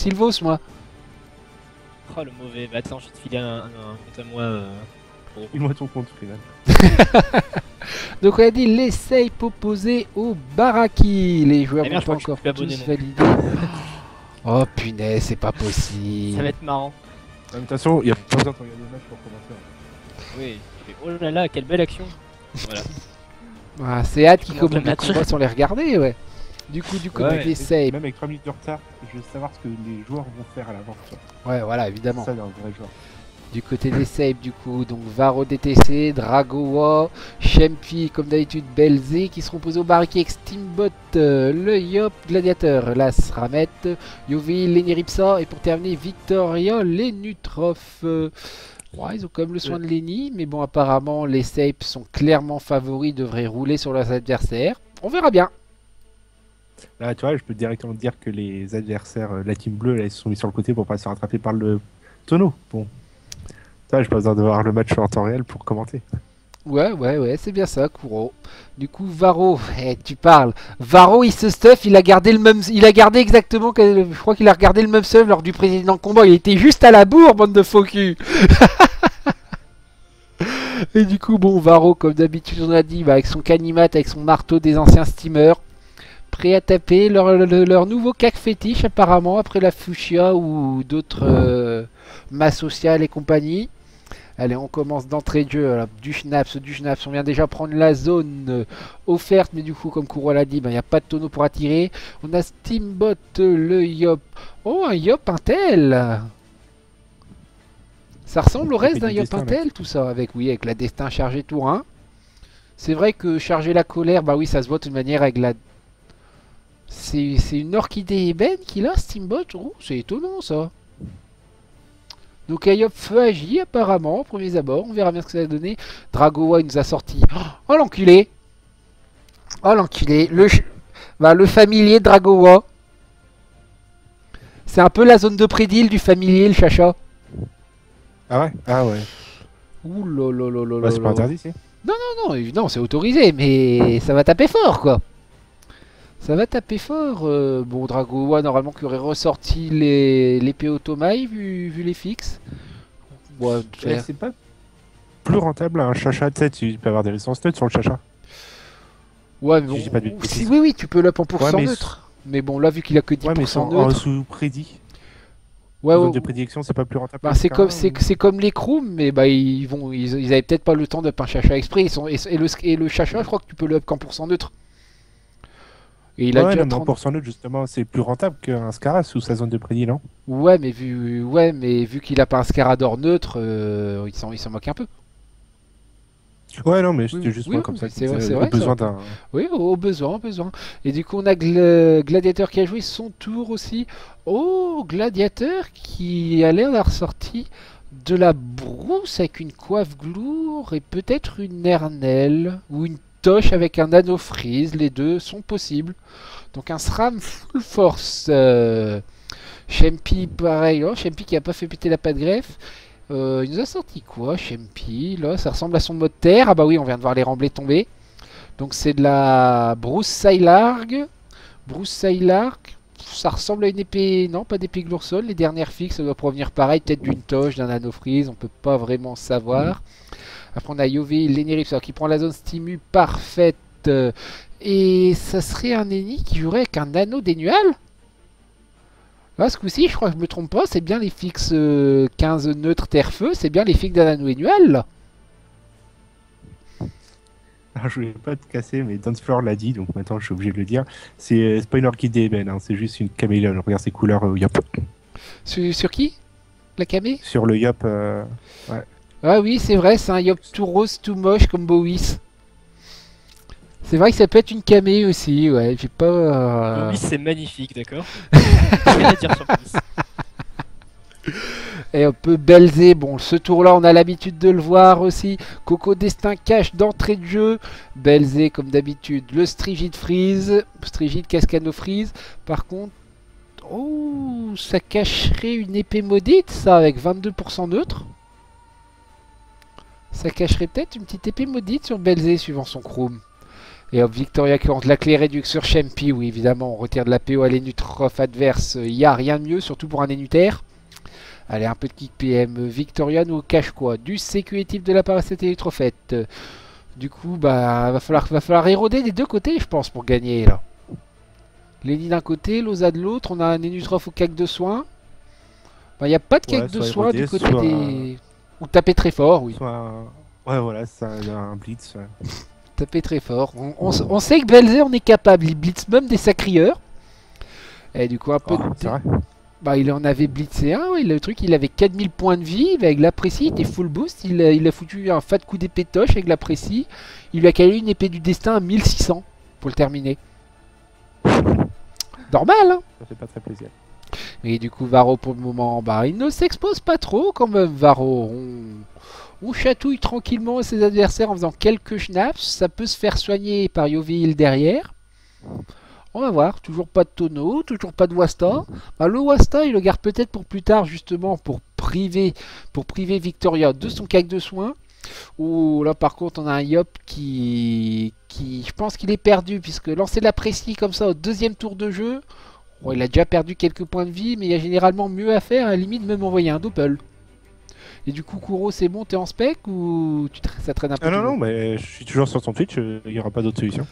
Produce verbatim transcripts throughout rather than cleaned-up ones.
Sylvos, moi. Oh le mauvais. Bah attends, je vais te filer un, un, un compte à moi. Euh, pour... File-moi ton compte, Freeman. Donc on a dit l'essaye opposé au Baraki. Les joueurs Eh n'ont merde, je pas crois que je encore suis plus tous abonné, validé. Oh punaise, c'est pas possible. Ça va être marrant. De toute façon, il n'y a pas besoin de regarder le match pour commencer. hein. Oui. je fais, oh là là, quelle belle action. Voilà. Ah, c'est hâte qu'ils Comment commencent le le match. combat sans les regarder, ouais. Du coup, du côté Ouais, des Et saves. Même avec trois minutes de retard, je veux savoir ce que les joueurs vont faire à l'avant. tu vois. Ouais, voilà, C'est évidemment. ça, un vrai joueur. Du côté des saves, du coup, donc Varo D T C, Dragowa, Shempi, comme d'habitude, Belzé, qui seront posés au Baraki avec Steambot, euh, le Yop, Gladiateur, Las Ramet, Yovi, Lenny-Ripsa, et pour terminer, Victoria, Lenutrov. Euh, ouais, ils ont quand même le soin de Lenny, mais bon, apparemment, les saves sont clairement favoris, devraient rouler sur leurs adversaires. On verra bien. Là, tu vois, je peux directement te dire que les adversaires, euh, la team bleue, là, ils se sont mis sur le côté pour pas se faire rattraper par le tonneau. Bon. Ça, j'ai pas besoin de voir le match en temps réel pour commenter. Ouais, ouais, ouais, c'est bien ça, Kuro. Du coup, Varo, eh, tu parles. Varo, il se stuff, il a gardé le même, il a gardé exactement, que- je crois qu'il a regardé le même stuff lors du précédent combat. Il était juste à la bourre, bande de faux cul. Et du coup, bon, Varo, comme d'habitude, on a dit, bah, avec son canimat, avec son marteau des anciens steamers, prêt à taper leur, leur, leur nouveau cac fétiche, apparemment, après la fuchsia ou d'autres euh, masses sociales et compagnie. Allez, on commence d'entrée de jeu. Alors, du schnaps, du schnaps. On vient déjà prendre la zone euh, offerte, mais du coup, comme Kuro l'a dit, il ben, n'y a pas de tonneau pour attirer. On a Steambot, euh, le Yop. Oh, un Yop Intel. Ça ressemble au reste d'un Yop Intel, tout ça, avec oui, avec la destin chargée tour un. C'est vrai que charger la colère, bah oui, ça se voit de toute manière avec la. C'est c'est une orchidée ébène qu'il a, Steambot. Oh, c'est étonnant ça. Donc Ayop feu agit apparemment au premier abord, on verra bien ce que ça va donner. Dragowa il nous a sorti. Oh l'enculé. Oh l'enculé. Le, ch... bah, le familier de Dragowa. C'est un peu la zone de prédile du familier, le chacha. Ah ouais Ah ouais. Ouh là là là là Bah, là c'est là. pas interdit, si. Non, non, évidemment, c'est autorisé, mais ça va taper fort, quoi. Ça va taper fort. Euh, bon, Dragowa, normalement, qui aurait ressorti les l'épée Otomai, vu, vu les fixes. Ouais, Eh, faire- c'est pas plus rentable un chacha de sept, tu peux avoir des résistances neutres sur le chacha. ouais, mais bon. Si j'ai pas de si, bêtises. oui, oui, tu peux l'up en pourcent Ouais, mais- neutre. Mais bon, là, vu qu'il a que Ouais, mais dix pour cent sans, en neutre. sous-prédit. Ouais, Zone ouais, de prédilection, c'est pas plus rentable. bah, que c'est le comme, Scarra, c'est, ou- c'est comme les Krooms, mais bah, ils, vont, ils, ils avaient peut-être pas le temps d'up un chacha exprès. Ils sont, et, et le, et le chacha, je crois que tu peux le up qu'en pourcent neutre. Et il a Ouais, déjà non, mais en trente. pourcent neutre, justement, c'est plus rentable qu'un Scarra sous sa zone de prédit, non? Ouais, mais vu, ouais, mais vu qu'il a pas un Scarador neutre, euh, il s'en il s'en moque un peu. Ouais, non, mais c'était Oui, juste oui, moi comme oui, ça. c'est qui vrai, disais, c'est au vrai, besoin ça. d'un. Oui, au, au besoin, au besoin. Et du coup, on a Gla- Gladiateur qui a joué son tour aussi. Oh, Gladiateur qui a l'air d'avoir sorti de la brousse avec une coiffe gloure et peut-être une hernelle ou une toche avec un anneau freeze. Les deux sont possibles. Donc un SRAM full force. Euh, Shempi, pareil. Oh, Shempi qui a pas fait péter la patte greffe. Euh, il nous a sorti quoi, Shempi? Là, ça ressemble à son mode terre. Ah bah oui, on vient de voir les remblais tomber. Donc c'est de la broussaille largue. Broussaille largue. Ça ressemble à une épée. Non, pas d'épée Gloursol. Les dernières fixes, ça doit provenir pareil. Peut-être d'une toche, d'un anneau freeze. On peut pas vraiment savoir. Après, on a Yové, l'Enirip, qui prend la zone stimu parfaite. Euh, Et ça serait un ennemi qui jouerait avec un anneau dénual. Là, ce coup-ci, je crois que je me trompe pas. C'est bien les fixes euh, quinze neutres terre-feu. C'est bien les fixes d'un anneau dénual. Là. Alors, je voulais pas te casser, mais Dancefloor l'a dit, donc maintenant je suis obligé de le dire. C'est euh, c'est pas une orchidée ébène, hein, c'est juste une caméléone. Regarde ses couleurs euh, Yop. Sur, sur qui? La camé? Sur le Yop, euh, Ah oui, c'est vrai, c'est un Yop tout rose, tout moche comme Bowis. C'est vrai que ça peut être une camé aussi, ouais. J'ai pas. euh, Oui, c'est magnifique, d'accord. Rien à dire sur Boris. Et un peu Belzé. Bon, ce tour-là, on a l'habitude de le voir aussi. Coco Destin cache d'entrée de jeu. Belzé, comme d'habitude, le Strigid Freeze. Strigid Cascano Freeze. Par contre, oh, ça cacherait une épée maudite, ça, avec vingt-deux pour cent neutre. Ça cacherait peut-être une petite épée maudite sur Belzé, suivant son chrome. Et hop, Victoria qui rentre la clé réduite sur Champy. Oui, évidemment, on retire de la P O à l'Enutrof adverse. Il n'y a rien de mieux, surtout pour un Enuter. Allez, un peu de kick P M. Victoria nous cache quoi? Du sécuritif de la part de cette Enutrofette. Du coup, bah, va falloir, va falloir éroder des deux côtés, je pense, pour gagner, là. Lenny d'un côté, Loza de l'autre. On a un Enutrof au cac de soins. Il bah, n'y a pas de cac Ouais, de soit soins érodé, du côté soit- des... Ou taper très fort, oui. Soit un- Ouais, voilà, ça un blitz. ouais. Taper très fort. On, on s- on sait que Belzer on est capable. Il blitz même des sacrieurs. Et du coup, un peu... Oh, de- c'est vrai. Bah, il en avait blitzé un, ouais, le truc, il avait quatre mille points de vie, avec la précie, il était full boost, il a, il a foutu un fat coup d'épée de toche avec la précie, il lui a calé une épée du destin à mille six cents pour le terminer. Normal, hein. Ça fait pas très plaisir. Et du coup, Varro, pour le moment, bah, il ne s'expose pas trop quand même, Varro. On, on chatouille tranquillement ses adversaires en faisant quelques schnaps, ça peut se faire soigner par Yovil derrière. On va voir, toujours pas de tonneau, toujours pas de Wasta. Bah, le Wasta, il le garde peut-être pour plus tard, justement, pour priver, pour priver Victoria de son cac de soins. Ou là, par contre, on a un Yop qui, qui je pense qu'il est perdu, puisque lancer la précie comme ça au deuxième tour de jeu, bon, il a déjà perdu quelques points de vie, mais il y a généralement mieux à faire, à la limite même envoyer un doppel. Et du coup, Kuro, c'est bon, t'es en spec ou tu tra- ça traîne un peu Ah non, toujours non, mais je suis toujours sur ton Twitch, euh, il n'y aura pas d'autre solution.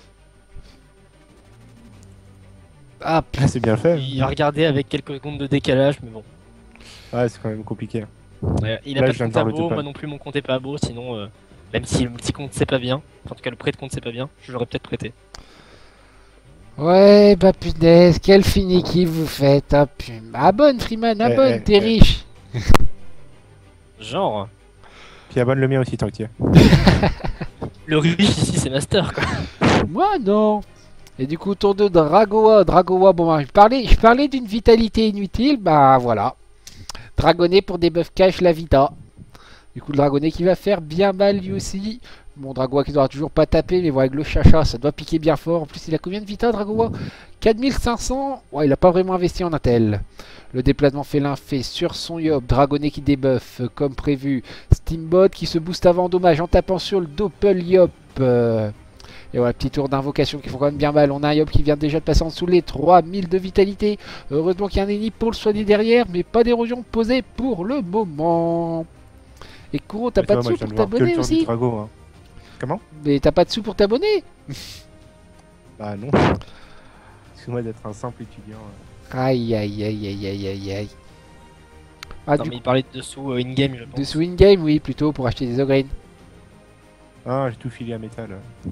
Ah, Ah, c'est bien fait. Il a regardé avec quelques secondes de décalage, mais bon. Ouais, c'est quand même compliqué. Ouais, il a Là, pas je de viens de compte à voir le beau, total. moi non plus mon compte est pas à beau, sinon, euh, même si le petit compte c'est pas bien, enfin, en tout cas le prêt de compte c'est pas bien, je l'aurais peut-être prêté. ouais, bah punaise, quel finicky vous faites, hein, putain. Abonne, Freeman, Eh, abonne, eh, t'es eh. riche. Genre, Puis abonne le mien aussi tant que tu y es. le riche ici c'est Master quoi. Moi, non. Et du coup, tour de Dragoa. Dragoa, bon, bah, je parlais, je parlais d'une vitalité inutile, bah voilà. Dragonnet pour des buffs cash la vita. Du coup, le Dragonnet qui va faire bien mal lui aussi. Bon, Dragoa qui ne doit toujours pas taper, mais voilà, avec le chacha, ça doit piquer bien fort. En plus, il a combien de vita, Dragoa? quatre mille cinq cents. Ouais, il n'a pas vraiment investi en intel. Le déplacement félin fait sur son Yop. Dragonnet qui débuffe comme prévu. Steambot qui se booste avant dommage en tapant sur le Doppel Yop. Euh, Et voilà, petit tour d'invocation qui font quand même bien mal. On a un Yop qui vient déjà de passer en dessous les trois mille de vitalité. Heureusement qu'il y a un ennemi pour le soigner derrière, mais pas d'érosion posée pour le moment. Et Kuro, t'as Mais pas toi, de moi, sous je viens pour de voir que le t'abonner tour du aussi? Drago, hein. Comment? Mais t'as pas de sous pour t'abonner? Bah non. Excuse-moi d'être un simple étudiant. euh. Aïe aïe aïe aïe aïe aïe aïe. Ah, Non du mais il parlait de dessous euh, in-game je pense. de sous in-game, oui, plutôt pour acheter des Ogreen. Ah, j'ai tout filé à métal.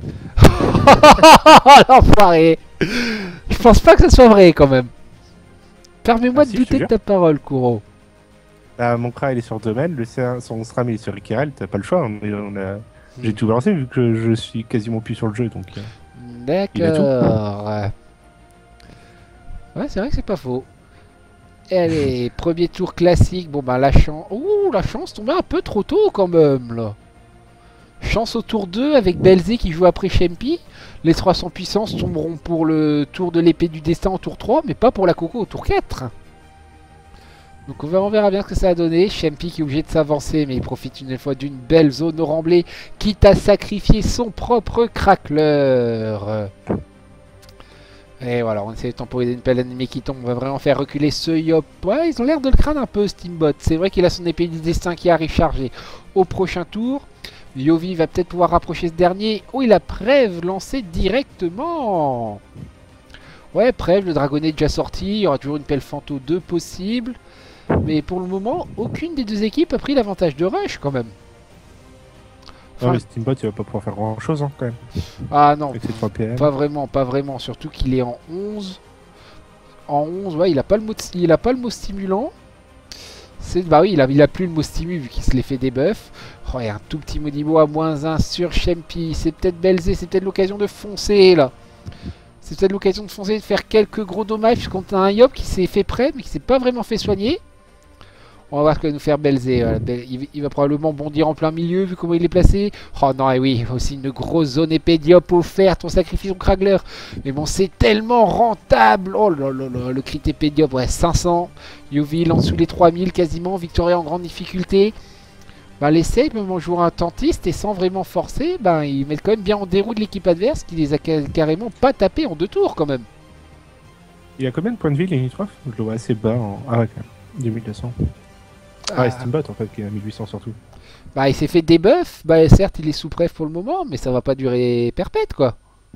L'enfoiré. Je pense pas que ce soit vrai quand même. Permets-moi Ah, de si, je te douter de jure. ta parole, Kuro. Bah, mon Kra il est sur domaine, le C un, son SRAM il est sur Ikirel, t'as pas le choix. hein, mais on a... J'ai tout balancé vu que je suis quasiment plus sur le jeu donc. euh. Il a tout. D'accord. Ouais, c'est vrai que c'est pas faux. Et allez, premier tour classique. Bon, bah, la chance. Ouh, la chance tombait un peu trop tôt quand même, là. Chance au tour deux avec Belzé qui joue après Champy. Les trois cents puissances tomberont pour le tour de l'épée du destin au tour trois, mais pas pour la Coco au tour quatre. Donc on verra, on verra bien ce que ça a donné. Champy qui est obligé de s'avancer, mais il profite une fois d'une belle zone au remblai, quitte à sacrifier son propre crackler. Et voilà, on essaie de temporiser une pelle ennemie qui tombe. On va vraiment faire reculer ce Yop. Ouais, ils ont l'air de le craindre un peu, Steambot. C'est vrai qu'il a son épée du destin qui arrive chargée au prochain tour. Yovi va peut-être pouvoir rapprocher ce dernier. Oh, il a Prève lancé directement. Ouais, Prève, le dragonnet est déjà sorti. Il y aura toujours une pelle Fanto deux possible. Mais pour le moment, aucune des deux équipes a pris l'avantage de rush quand même. Ouais, Enfin, mais Steambot il va pas pouvoir faire grand chose hein, quand même. ah non, Avec ses trois P M. pas vraiment, pas vraiment. Surtout qu'il est en onze. En onze, ouais, il a pas le mot, de- il a pas le mot stimulant. C'est, bah oui, il a, il a plus le mot stimu vu qu'il se l'est fait debuff. Oh, il y a un tout petit Modibo à moins un sur Champy. C'est peut-être Belzé, c'est peut-être l'occasion de foncer là. C'est peut-être l'occasion de foncer, de faire quelques gros dommages puisqu'on a un Yop qui s'est fait près mais qui s'est pas vraiment fait soigner. On va voir ce que va nous faire Belzé. Voilà, Bel- il, il va probablement bondir en plein milieu vu comment il est placé. Oh non, et oui, aussi une grosse zone épée Diop offerte. On sacrifie son Kragler. Mais bon, c'est tellement rentable. Oh là là là, le crit épée Diop, ouais, cinq cents. Yovil en dessous les trois mille quasiment. Victoria en grande difficulté. bah, les saves, même en jouant un tentiste et sans vraiment forcer, bah, ils mettent quand même bien en déroute l'équipe adverse qui les a ca- carrément pas tapés en deux tours quand même. Il a combien de points de vie, Limitrof? Je le vois assez bas en. Ah ouais, quand même. deux mille deux cents. Ah, et Steambot en fait, qui est à mille huit cents surtout. Bah, il s'est fait debuff, bah, certes, il est sous préf pour le moment, mais ça va pas durer perpète quoi.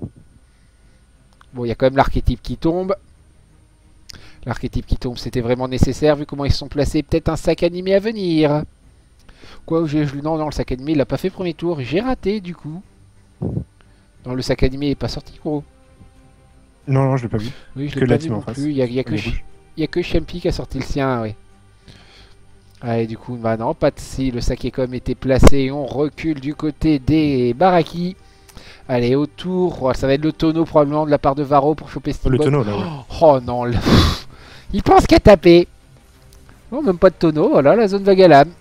Bon, il y a quand même l'archétype qui tombe. L'archétype qui tombe, c'était vraiment nécessaire vu comment ils se sont placés. Peut-être un sac animé à venir. Quoi, j'ai... Non, non, le sac animé, il l'a pas fait premier tour. J'ai raté, du coup. Non, le sac animé est pas sorti, gros. Non, non, je l'ai pas vu. Oui, je Que l'ai la pas vu team en non face. plus. Il y a, il y a que, Les Ch- rouges. il y a que Champy qui a sorti le sien, oui. Allez, du coup, bah non, pas de si. Le sac est comme été placé. On recule du côté des Baraki. Allez, autour. Oh, ça va être le tonneau probablement de la part de Varro pour choper Oh, le Steambot. tonneau, là, ouais. Oh non, le- il pense qu'à taper. Non, même pas de tonneau, voilà la zone vague à l'âme.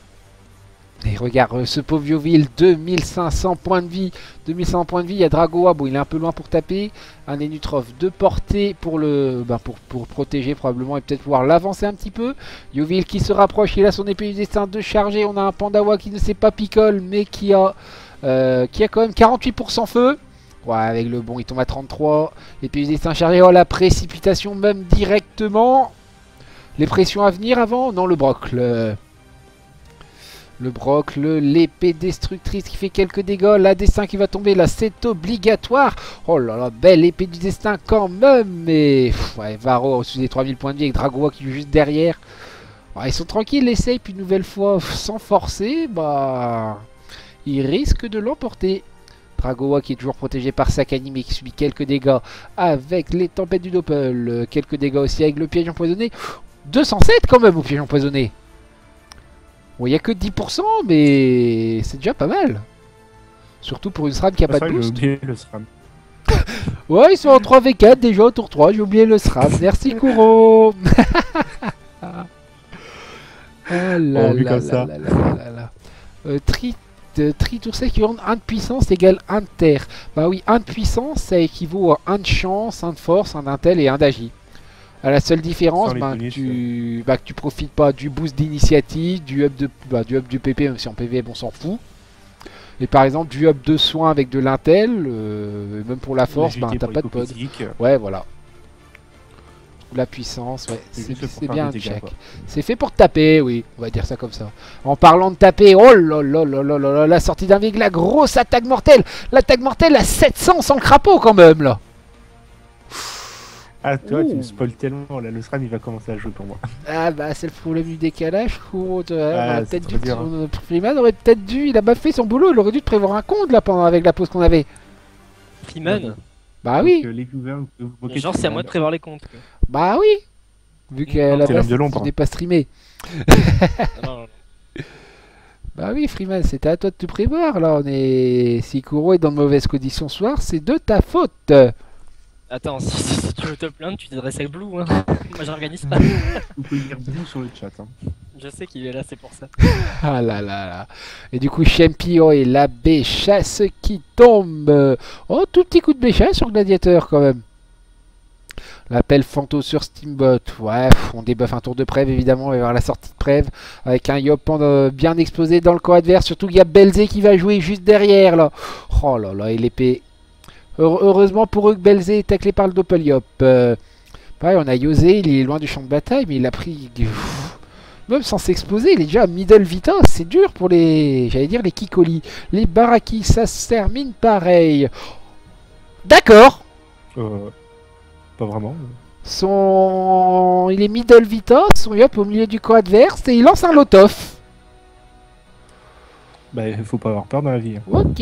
Et regarde euh, ce pauvre Yovil, deux mille cinq cents points de vie. deux mille cinq cents points de vie, il y a Dragoa, bon il est un peu loin pour taper. Un Enutrov de portée pour le bah, pour, pour protéger probablement et peut-être pouvoir l'avancer un petit peu. Yovil qui se rapproche, il a son épée du destin de charger. On a un Pandawa qui ne sait pas picole mais qui a, euh, qui a quand même quarante-huit pour cent feu. Ouais, avec le bon, il tombe à trente-trois. Épée du destin chargé, oh la précipitation même directement. Les pressions à venir avant? Non, le broc. Le, le broc, le, l'épée destructrice qui fait quelques dégâts. La destin qui va tomber, là, c'est obligatoire. Oh là là, belle épée du destin quand même. Mais pff, ouais, Varro a reçu des trois mille points de vie avec Dragoa qui est juste derrière. Ouais, ils sont tranquilles, l'essai, puis une nouvelle fois, sans forcer, bah, ils risquent de l'emporter. Dragoa qui est toujours protégé par Sakani mais qui subit quelques dégâts avec les tempêtes du Doppel. Quelques dégâts aussi avec le piège empoisonné. deux cent sept quand même au piège empoisonné. Bon, il n'y a que dix pour cent, mais c'est déjà pas mal. Surtout pour une SRAM qui a Ah, pas c'est de vrai, j'ai boost. oublié le SRAM. Ouais, ils sont en trois v quatre déjà au tour trois. J'ai oublié le SRAM. Merci Kuro. Oh là Bon, vu là comme là ça. là là là là. Euh, tri, euh, tri tour sec qui rend un de puissance égale un de terre. Bah oui, un de puissance ça équivaut à un de chance, un de force, un d'intel et un d'agi. À la seule différence, Sans les bah, que bonus, tu, bah, que tu profites pas du boost d'initiative, du up de, bah, du up du P P, même si en P V M on s'en fout. Et par exemple du up de soins avec de l'intel, euh, même pour la force, bah, L'agilité t'as pour pas de les pod. physiques. Ouais, voilà. La puissance, ouais, C'est c'est juste pour c'est faire bien un des dégâts, check. quoi. C'est fait pour taper, oui, on va dire ça comme ça. En parlant de taper, oh là là là là là là, la sortie d'un véhicule, la grosse attaque mortelle. L'attaque mortelle à sept cents sans le crapaud quand même là. Ah, toi, tu Ouh. me spoil tellement. Là, le SRAM, il va commencer à jouer pour moi. Ah bah c'est le problème du décalage, Kuro, tu vois, on Ah, aurait c'est peut-être trop dû, dur, hein. on- Freeman aurait peut-être dû, il a pas fait son boulot, il aurait dû te prévoir un compte là pendant avec la pause qu'on avait. Freeman. Bah Donc, oui, euh, les viewers, vous pouvez vous moquer Genre, de c'est à moi de Freeman. prévoir les comptes. quoi. bah oui. Vu qu'à la c'est base l'homme de l'ombre. tu n'es pas streamé. Ah, non, non, non. Bah oui, Freeman, c'était à toi de te prévoir. Là, on est. Si Kuro est dans de mauvaises conditions ce soir, c'est de ta faute. Attends, si, si- si tu veux te plaindre, tu t'adresses à Blue. Hein. Moi, j'organise pas. Vous pouvez lire Blue sur le chat. Hein. Je sais qu'il est là, c'est pour ça. Ah là là là. Et du coup, Champio et la béchasse qui tombe. Oh, tout petit coup de béchasse sur Gladiateur quand même. L'appel Fanto sur Steambot. Ouais, pff, on débuffe un tour de prève évidemment. On va y avoir la sortie de prève avec un Yop euh, bien explosé dans le camp adverse. Surtout qu'il y a Belzé qui va jouer juste derrière là. Oh là là, et l'épée. Heure- Heureusement pour eux que Belzé est taclé par le Doppeliop. Euh, pareil, on a Yosé, il est loin du champ de bataille, mais il a pris. Pff, même sans s'exploser, il est déjà à middle Vita. C'est dur pour les. J'allais dire les Kikoli. Les Baraki, ça se termine pareil. D'accord. Euh, pas vraiment. Son... Il est middle Vita, son Yop au milieu du camp adverse et il lance un Lotoff. Bah, il faut pas avoir peur dans la vie. Hein. Ok.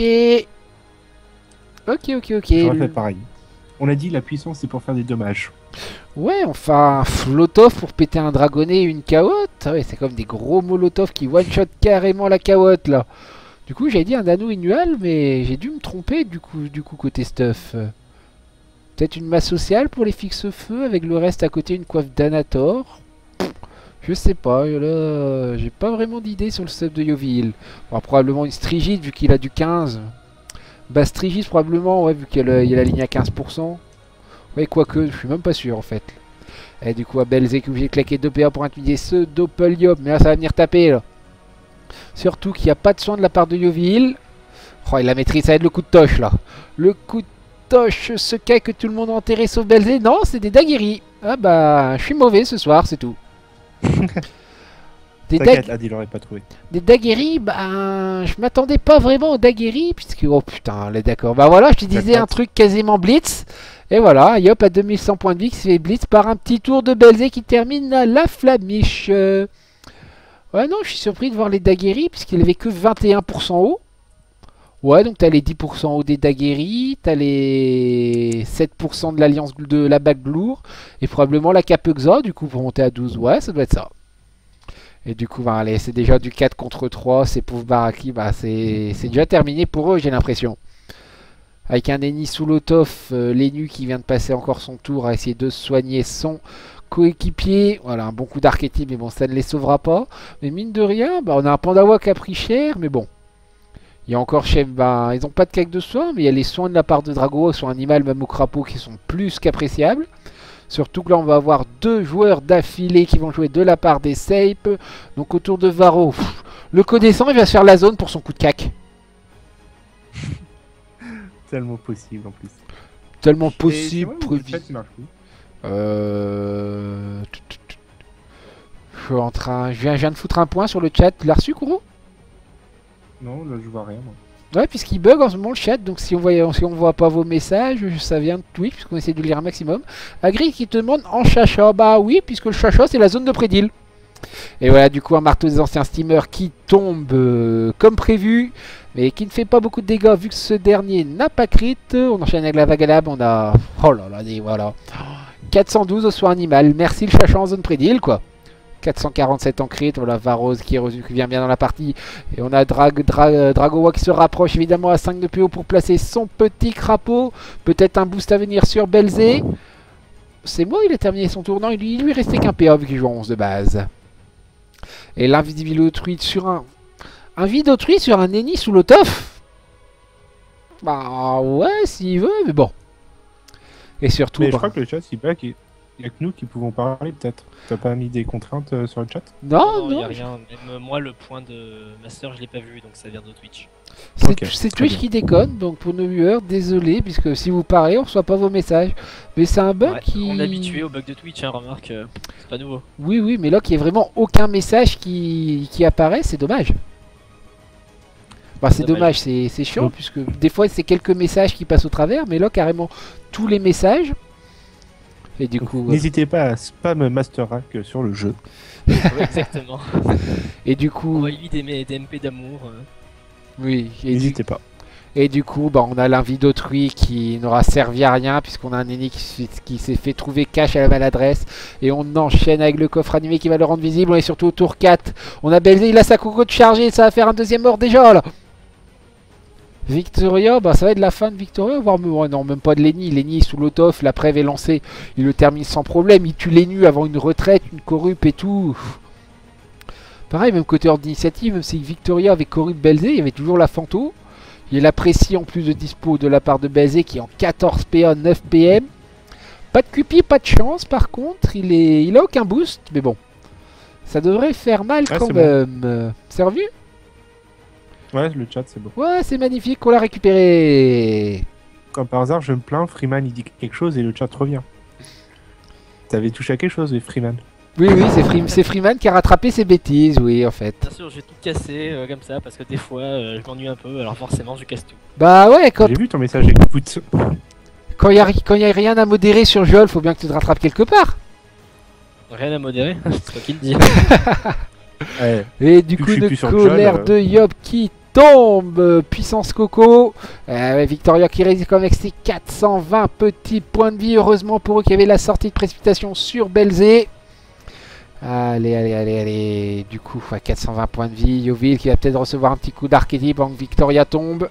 Ok, ok, ok. J'aurais fait pareil. On a dit la puissance, c'est pour faire des dommages. Ouais, enfin, un Flotov pour péter un dragonnet et une caotte. Ah ouais, c'est comme des gros molotovs qui one-shot carrément la caotte là. Du coup, j'avais dit un anneau inual, mais j'ai dû me tromper du coup, du coup côté stuff. Euh, Peut-être une masse sociale pour les fixe-feu avec le reste à côté une coiffe d'Anator. Je sais pas, là, euh, j'ai pas vraiment d'idée sur le stuff de Yovil. Bon, probablement une Strigide vu qu'il a du quinze. Bah Strigide probablement, ouais, vu qu'il y, a le- il y a la ligne à quinze pour cent. Ouais, quoique, je suis même pas sûr en fait. Et du coup, à Belzé qui est obligé de claquer deux P A pour intimider ce Doppeliop. Mais là, ça va venir taper là. Surtout qu'il n'y a pas de soin de la part de Yoville. Oh, il la maîtrise, ça va être le coup de toche là. Le coup de toche, ce cas que tout le monde a enterré sauf Belzé. Non, c'est des daguerris. Ah bah, je suis mauvais ce soir, c'est tout. Des, T'inquiète, dag là, il l'aurait pas trouvé. des daguerris, bah, je m'attendais pas vraiment aux daguerris, puisque, oh putain, les d'accord. Bah voilà, je te disais un truc quasiment blitz. Et voilà, Yop à deux mille cent points de vie qui se fait blitz par un petit tour de Belzé qui termine à la flamiche. Euh... Ouais, non, je suis surpris de voir les daguerris, puisqu'il avait que vingt et un pour cent haut. Ouais, donc t'as les dix pour cent haut des daguerris, t'as les sept pour cent de l'alliance de la bague lourd, et probablement la cape Exa, du coup pour monter à douze, ouais, ça doit être ça. Et du coup, bah, allez, c'est déjà du quatre contre trois, ces pauvres Baraki, bah, c'est déjà terminé pour eux, j'ai l'impression. Avec un Eni sous l'autof, euh, Lenu qui vient de passer encore son tour à essayer de soigner son coéquipier. Voilà, un bon coup d'archétype, mais bon, ça ne les sauvera pas. Mais mine de rien, bah, on a un Pandawa qui a pris cher, mais bon. Il y a encore chez... Bah, ils n'ont pas de caque de soins, mais il y a les soins de la part de Drago sur animal, même au crapaud, qui sont plus qu'appréciables. Surtout que là, on va avoir deux joueurs d'affilée qui vont jouer de la part des Sape. Donc autour de Varro, pff, le connaissant, il va se faire la zone pour son coup de cac. Tellement possible en plus. Tellement Et possible, c'est vrai, le prévisible. chat, il marche plus. Euh... Je suis en train... Je viens, je viens de foutre un point sur le chat. Tu l'as reçu, Kouro? Non, là je vois rien moi. Ouais, puisqu'il bug en ce moment le chat, donc si on voit, si on voit pas vos messages, ça vient de Twitch, puisqu'on essaie de lire un maximum. Agri qui te demande en chacha, bah oui, puisque le chacha c'est la zone de prédile. Et voilà, du coup un marteau des anciens steamers qui tombe euh, comme prévu, mais qui ne fait pas beaucoup de dégâts vu que ce dernier n'a pas crit. On enchaîne avec la vague à lab, on a... Oh là là, des, voilà. quatre cent douze au soin animal, merci le chacha en zone prédile quoi. quatre cent quarante-sept en crit, voilà Varose qui, est, qui vient bien dans la partie. Et on a Drag, Drag, Dragowa qui se rapproche évidemment à cinq de P O pour placer son petit crapaud. Peut-être un boost à venir sur Belzé. C'est moi, il a terminé son tour. Non, il lui, il lui restait qu'un P A vu qu'il joue en onze de base. Et l'invisible autrui sur un... Un vide autrui sur un Eni sous l'autof. Bah ouais, s'il veut, mais bon. Et surtout... Mais je bah... crois que le chat, il bug, il n'y a que nous qui pouvons parler peut-être. T'as pas mis des contraintes euh, sur le chat? Non, Non, il non. y a rien. Même euh, moi, le point de Master, je l'ai pas vu, donc ça vient de Twitch. C'est Ok, c'est très Twitch bien. qui déconne, donc pour nos viewers, désolé, puisque si vous parlez, on reçoit pas vos messages. Mais c'est un bug Ouais, qui... On est habitué au bug de Twitch, hein, remarque, euh, c'est pas nouveau. Oui, oui, mais là, qu'il n'y ait vraiment aucun message qui, qui apparaît, c'est dommage. Bah, c'est dommage, Dommage. c'est c'est chiant, Mm. puisque des fois, c'est quelques messages qui passent au travers, mais là, carrément, tous les messages. Et du coup... euh, N'hésitez pas à spam Master Hack sur le jeu. Ouais, exactement. Et du coup... Envoyez-lui des, des M P d'amour. euh. Oui, et du, N'hésitez pas. et du coup, bah, on a l'envie d'autrui qui n'aura servi à rien, puisqu'on a un ennemi qui, se fait- qui s'est fait trouver cash à la maladresse. Et on enchaîne avec le coffre animé qui va le rendre visible. On est surtout au tour quatre. On a Belzé, il a sa cocotte chargée, ça va faire un deuxième mort déjà là. Victoria, bah ça va être la fin de Victoria, voire même- ouais, non, même pas de Lenny. Lenny sous l'autof, la preuve est lancée, il le termine sans problème, il tue Lenny avant une retraite, une corrupe et tout. Pareil, même côté ordre d'initiative, même si Victoria avait corrupt Belzé, il y avait toujours la Fanto. Il apprécie en plus de dispo de la part de Belzé qui est en quatorze P A, neuf P M. Pas de Q P, pas de chance par contre, il, est... il a aucun boost, mais bon. Ça devrait faire mal Ah, quand c'est même. Euh, C'est revu? Ouais, le chat, c'est beau. Ouais, c'est magnifique, on l'a récupéré. Comme par hasard, je me plains, Freeman il dit quelque chose et le chat revient. T'avais touché à quelque chose, Freeman? Oui, oui, c'est Free- c'est Freeman qui a rattrapé ses bêtises, oui, en fait. Bien sûr, je vais tout casser euh, comme ça, parce que des fois, euh, je m'ennuie un peu, alors forcément, je casse tout. Bah ouais, quand J'ai vu ton message, écoute. quand il n'y a, rien à modérer sur Jol, faut bien que tu te rattrapes quelque part. Rien à modérer, c'est toi qui le dis. Ouais. Et du Vu que coup, je suis de plus sur le colère Jol, de Yop qui tombe. euh, Puissance Coco. Euh, ouais, Victoria qui résiste quand même avec ses quatre cent vingt petits points de vie. Heureusement pour eux qu'il y avait la sortie de précipitation sur Belzé. Allez, allez, allez, allez. Du coup, ouais, quatre cent vingt points de vie. Yoville qui va peut-être recevoir un petit coup d'archétype avant que Victoria tombe.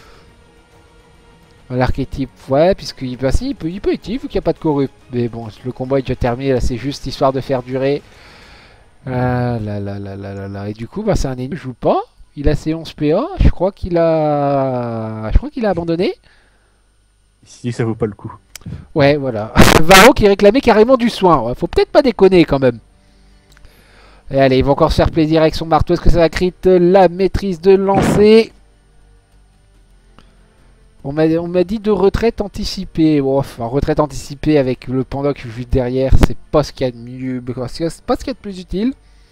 L'archétype, ouais, puisqu'il bah, si, il peut, il peut être, vu qu'il n'y a pas de corrupt. Mais bon, le combat est déjà terminé, là, c'est juste histoire de faire durer. Ah là là là là là là. Et du coup, bah, c'est un ennemi qui joue pas. Il a ses onze P A. Je crois qu'il a. Je crois qu'il a abandonné. Si ça vaut pas le coup. Ouais, voilà. Varro qui réclamait carrément du soin. Ouais, faut peut-être pas déconner quand même. Et allez, il va encore se faire plaisir avec son marteau. Est-ce que ça va crit la maîtrise de lancer? On m'a on m'a dit de retraite anticipée. Bon, enfin, retraite anticipée avec le panda qui joue derrière, c'est pas ce qu'il y a de mieux. C'est pas ce qu'il y a de plus utile.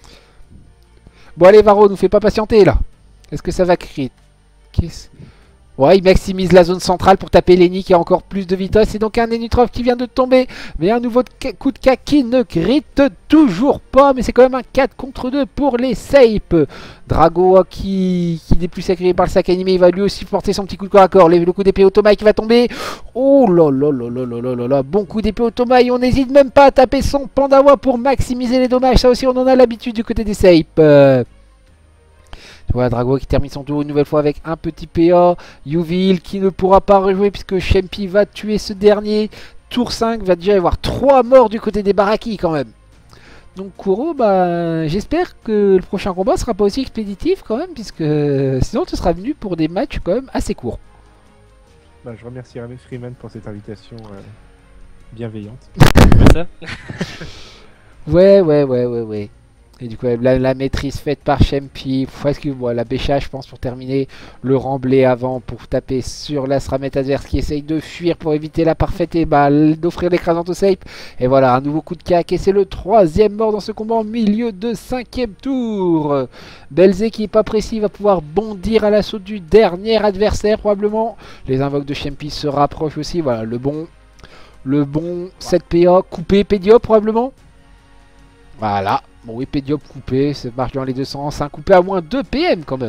Bon, allez, Varro, nous fais pas patienter là. Est-ce que ça va crit? Qu'est-ce... Ouais, il maximise la zone centrale pour taper Lenny qui a encore plus de vitesse. C'est donc un Enutrov qui vient de tomber. Mais un nouveau coup de cac qui ne crit toujours pas. Mais c'est quand même un quatre contre deux pour les Sape. Drago qui, qui n'est plus sacré par le sac animé. Il va lui aussi porter son petit coup de corps à corps. Le coup d'épée automa qui va tomber. Oh là là là là là là là là. Bon coup d'épée automa. Et on n'hésite même pas à taper son Pandawa pour maximiser les dommages. Ça aussi, on en a l'habitude du côté des Sape. Euh... Voilà, Drago qui termine son tour une nouvelle fois avec un petit P A. Yuvil qui ne pourra pas rejouer puisque Shempi va tuer ce dernier. Tour cinq, va déjà y avoir trois morts du côté des Baraki quand même. Donc Kuro, bah, j'espère que le prochain combat sera pas aussi expéditif quand même, puisque sinon tu seras venu pour des matchs quand même assez courts. Bah, je remercie Rami Freeman pour cette invitation euh, bienveillante. C'est ça. Ouais, ouais, ouais, ouais, ouais. Et du coup, la, la maîtrise faite par Shempi. Presque bon, la Bécha, je pense, pour terminer. Le remblai avant pour taper sur la Sramet adverse qui essaye de fuir pour éviter la parfaite et bah, d'offrir l'écrasante au Sape. Et voilà, un nouveau coup de cac. Et c'est le troisième mort dans ce combat en milieu de cinquième tour. Belzé qui est pas précis va pouvoir bondir à l'assaut du dernier adversaire probablement. Les invoques de Shempi se rapprochent aussi. Voilà, le bon, le bon sept P A coupé Pédiop probablement. Voilà. Bon oui, Pédiop coupé, ça marche dans les deux sens. Un coupé à moins deux P M quand même.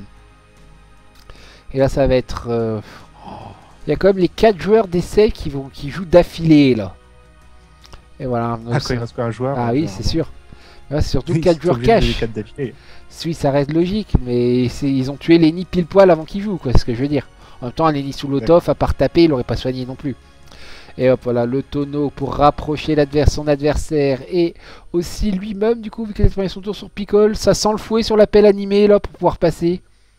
Et là, ça va être... Euh... Oh, il y a quand même les quatre joueurs d'essai qui, vont... qui jouent d'affilée, là. Et voilà. Ah, quand il reste qu'un joueur. Ah oui, euh, c'est sûr. Là, c'est surtout oui, quatre joueurs cash. Oui, ça reste logique, mais ils ont tué Lenny pile poil avant qu'il joue, quoi, c'est ce que je veux dire. En même temps, Lenny sous l'autof, à part taper, il n'aurait pas soigné non plus. Et hop, voilà, le tonneau pour rapprocher l'adversaire, son adversaire et aussi lui-même, du coup, vu qu'il a fait son tour sur Pickle. Ça sent le fouet sur l'appel animé, là, pour pouvoir passer.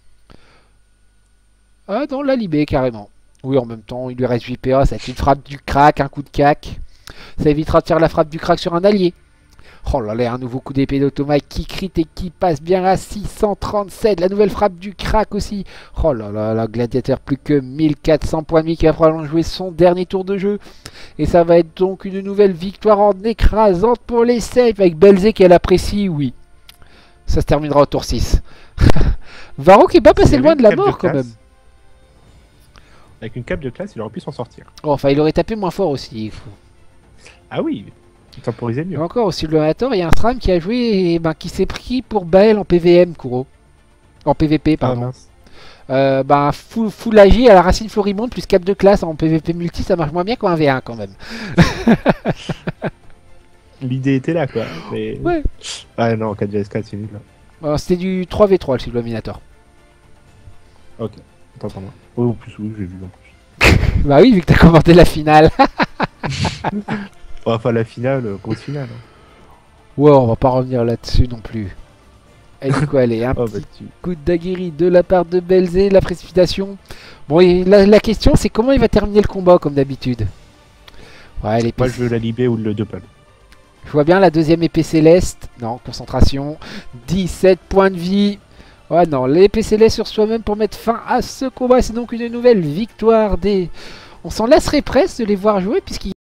Ah non, l'a libé, carrément. Oui, en même temps, il lui reste huit P A, ça va être une frappe du crack, un coup de cac. Ça évitera de faire la frappe du crack sur un allié. Oh là là, un nouveau coup d'épée d'automate qui crit et qui passe bien à six cent trente-sept. La nouvelle frappe du crack aussi. Oh là là, là, Gladiateur plus que mille quatre cents points de vie qui va probablement jouer son dernier tour de jeu. Et ça va être donc une nouvelle victoire en écrasante pour les Sape avec Belzé qu'elle apprécie, oui. Ça se terminera au tour six. Varro qui est pas passé loin de la mort quand même. Avec une cape de classe, il aurait pu s'en sortir. Oh, enfin, il aurait tapé moins fort aussi. Ah oui, temporiser mieux. Et encore, au Simulator, il y a un Stram qui a joué et ben, qui s'est pris pour Bael en P V M, Kuro. En P V P, pardon. Ah, euh, ben, full, full agi à la racine floribonde plus cap de classe en P V P multi, ça marche moins bien qu'en un V un quand même. L'idée était là, quoi. Mais... Ouais. Ah non, quatre V S quatre, c'est nul, là. C'était du trois V trois, le Simulator. Ok, attends, attends. Oh, en plus, oui, j'ai vu en plus. Bah oui, vu que t'as commenté la finale. Enfin, la finale, euh, grosse finale. Hein. Ouais, on va pas revenir là-dessus non plus. Et du coup, allez, un oh, petit bah, tu... coup d'aguerri de la part de Belzé, la précipitation. Bon, et la, la question, c'est comment il va terminer le combat, comme d'habitude. Ouais, les Moi, je veux la libé ou le Doppel. Je vois bien la deuxième épée céleste. Non, concentration. dix-sept points de vie. Ouais, non, l'épée céleste sur soi-même pour mettre fin à ce combat. C'est donc une nouvelle victoire des... On s'en lasserait presque de les voir jouer, puisqu'ils